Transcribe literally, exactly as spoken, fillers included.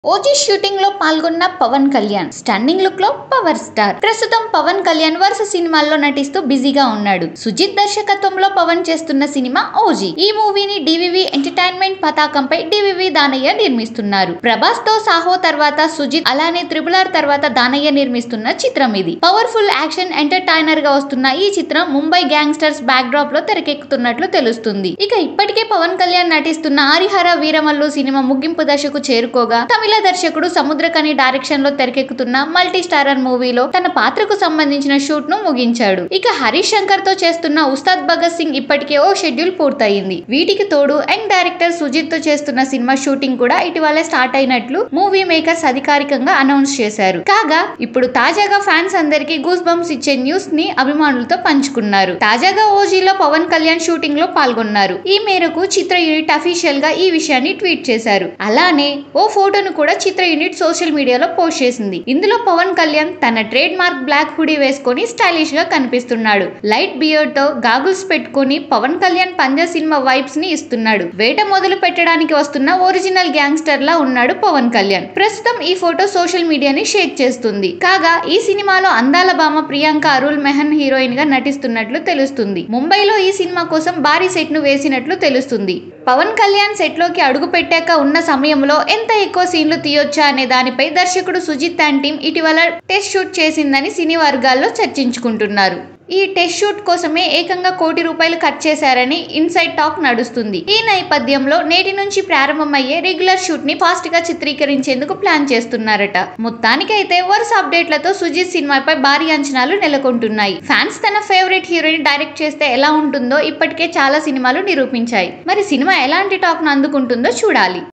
OG shooting లో పాల్గొన్న Pawan Kalyan stunning look లో పవర్ స్టార్. ప్రస్తుతం పవన్ కళ్యాణ్ వరుస సినిమాల్లో నటిస్తూ బిజీగా ఉన్నాడు. సుజిత్ దర్శకత్వంలో పవన్ చేస్తున్న సినిమా ఓజీ. ఈ మూవీని డివివి ఎంటర్టైన్మెంట్ పతాకంపై డివివి దానయ్య నిర్మిస్తున్నారు. ప్రభాస్ తో సాహో తర్వాత సుజిత్, అలానే త్రిబుల్ ఆర్ తర్వాత దానయ్య నిర్మిస్తున్న చిత్రం ఇది. పవర్ఫుల్ యాక్షన్ ఎంటర్టైనర్ గా వస్తున్న ఈ చిత్రం ముంబై గ్యాంగ్స్టర్స్ బ్యాక్ డ్రాప్ లో తెరకెక్కుతున్నట్లు తెలుస్తుంది. ఇక ఇప్పటికే పవన్ కళ్యాణ్ నటిస్తున్న హరిహర వీరమల్లు సినిమా ముగింపు దశకు చేరుకోగా, తమిళ దర్శకుడు సముద్రకని డైరెక్షన్ లో తెరకెక్కుతున్న మల్టీ స్టారర్ మూవీలో తన పాత్రకు సంబంధించిన షూట్ ను ముగించాడు. ఇక హరీష్ శంకర్ తో చేస్తున్న ఉస్తాద్ భగత్ సింగ్ ఇప్పటికే ఓ షెడ్యూల్ పూర్తయింది. వీటికి తోడు యంగ్ డైరెక్టర్ సుజిత్ తో చేస్తున్న సినిమా షూటింగ్ కూడా ఇటీవలే స్టార్ట్ అయినట్లు మూవీ మేకర్స్ అధికారికంగా అనౌన్స్ చేశారు. కాగా ఇప్పుడు తాజాగా ఫ్యాన్స్ అందరికీ గూస్ బంప్స్ ఇచ్చే న్యూస్ ని అభిమానులతో పంచుకున్నారు. తాజాగా ఓజీలో పవన్ కళ్యాణ్ షూటింగ్ లో పాల్గొన్నారు. ఈ మేరకు చిత్ర యూనిట్ అఫీషియల్ గా ఈ విషయాన్ని ట్వీట్ చేశారు. అలానే ఓ ఫోటోను కూడా చిత్ర యూనిట్ సోషల్ మీడియాలో పోస్ట్ చేసింది. ఇందులో పవన్ కళ్యాణ్ తన ట్రేడ్ మార్క్ బ్లాక్ హుడీ వేసుకొని స్టైలిష్ గా కనిపిస్తున్నాడు. లైట్ బియర్డ్ తో గాగుల్స్ పెట్టుకుని పవన్ కళ్యాణ్ పంజా సినిమా వైబ్స్ ని ఇస్తున్నాడు. వేట మొదలు పెట్టడానికి వస్తున్న ఒరిజినల్ గ్యాంగ్స్టర్ లా ఉన్నాడు పవన్ కళ్యాణ్. ప్రస్తుతం ఈ ఫోటో సోషల్ మీడియాని షేక్ చేస్తుంది. కాగా ఈ సినిమాలో అందాల భామ ప్రియాంక అరుల్ మెహన్ హీరోయిన్ గా నటిస్తున్నట్లు తెలుస్తుంది. ముంబైలో ఈ సినిమా కోసం భారీ సెట్ ను వేసినట్లు తెలుస్తుంది. పవన్ కళ్యాణ్ సెట్ లోకి అడుగు పెట్టాక ఉన్న సమయంలో ఎంత ఎక్కువ సీన్లు తీయొచ్చా అనే దానిపై దర్శకుడు సుజిత్ అండ్ టీమ్ ఇటీవల టెస్ట్ షూట్ చేసిందని సినీ వర్గాల్లో చర్చించుకుంటున్నారు. ఈ టెస్ట్ షూట్ కోసమే ఏకంగా కోటి రూపాయలు ఖర్చు చేశారని ఇన్సైడ్ టాక్ నడుస్తుంది. ఈ నేపథ్యంలో నేటి నుంచి ప్రారంభమయ్యే రెగ్యులర్ షూట్ ని ఫాస్ట్ గా చిత్రీకరించేందుకు ప్లాన్ చేస్తున్నారట. మొత్తానికైతే వరుస అప్డేట్లతో సుజిత్ సినిమాపై భారీ అంచనాలు నెలకొంటున్నాయి. ఫ్యాన్స్ తన ఫేవరెట్ హీరోయిన్ డైరెక్ట్ చేస్తే ఎలా ఉంటుందో ఇప్పటికే చాలా సినిమాలు నిరూపించాయి. మరి సినిమా ఎలాంటి టాక్ ను అందుకుంటుందో చూడాలి.